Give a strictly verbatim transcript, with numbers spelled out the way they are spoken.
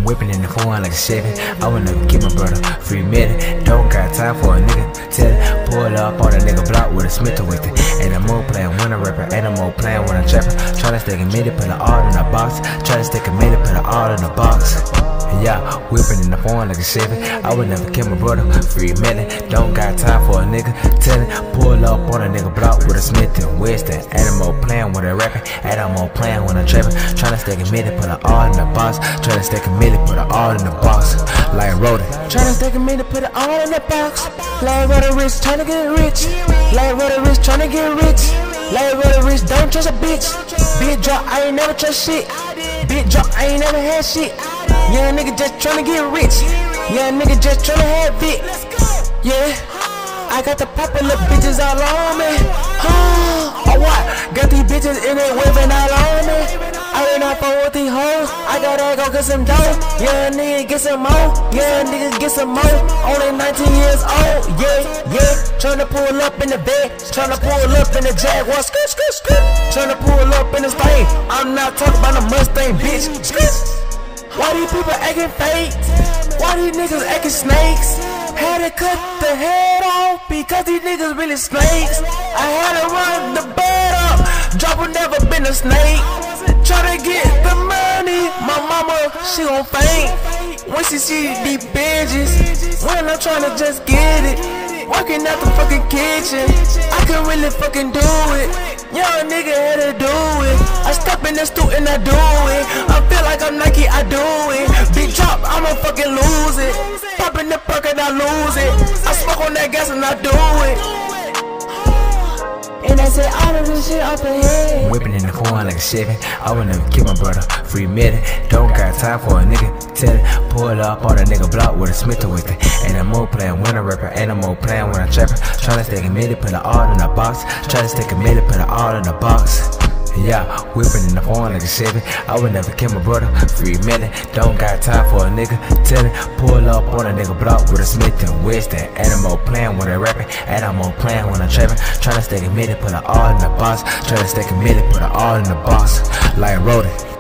whipping in the phone like a Chevy. I would never give my brother free minute. Don't got time for a nigga tell it. Pull up on a nigga block with a Smith with it. Ain't no more playing when I rapper, ain't no more playing when I trapper. Tryna stay committed, put it all in a box. Tryna stay committed, put it all in a box. Yeah, whipping in the phone like a Chevy. I would never kill my brother, free minute. Don't got time for a nigga tellin'. Pull up on a nigga block with a Smith and Weston. Ain't no more playing when I rapping, ain't no more playing when I trapping. Tryna stay committed, put it all in the box. Tryna stay committed, put it all in the box. Like Roddy. Tryna stay committed, put it all in the box. Like Roddy Rich, tryna get rich. Like Roddy Rich, tryna get rich. Like Roddy Rich, don't trust a bitch. Big drop, I ain't never trust shit. Big drop, I ain't never had shit. Yeah, nigga just tryna get rich. Yeah, nigga just tryna have it. Yeah, I got the popular bitches all on me. Oh, oh what? Got these bitches in it waving all on me. I ain't not for with these hoes. I gotta go get some dough. Yeah, nigga get some more. Yeah, nigga get some more. Only nineteen years old. Yeah, yeah. Tryna pull up in the bed. Tryna pull up in the Jaguar. Skirt, skirt, skirt. Tryna pull up in this thing. I'm not talking about a Mustang, bitch. Skirt. Why these people acting fake? Why these niggas acting snakes? Had to cut the head off because these niggas really snakes. I had to run the bed up. Dropper never been a snake. Try to get the money. My mama, she gon' faint when she see these binges. When I'm tryna just get it. Working out the fucking kitchen. I can really fucking do it. Young nigga had to do it. I step in the stool and I do it. I feel like I'm Nike, I do it. Big drop, I'ma fucking lose it. Pop in the perk and I lose it. I smoke on that gas and I do it. And I said all of this shit off the head. Whipping in the phone like a Chevy. I would never kill my brother, free minute. Don't got time for a nigga tell it. Pull up on a nigga block with a Smith with it. Ain't no more playing when I rapper, ain't no more playing when I trapper. Tryna stay committed, put it all in a box. Tryna stay committed, put it all in a box. Yeah, whipping in the phone like a Chevy. I would never kill my brother, free minute. Don't got time for a nigga tell it. Pull up on a nigga block with a Smith and Weston. Ain't no more playing when I rapping, ain't no more playing when I trapping. Tryna stay committed, put it all in the box. Tryna stay committed, put it all in the box. Like Roddy.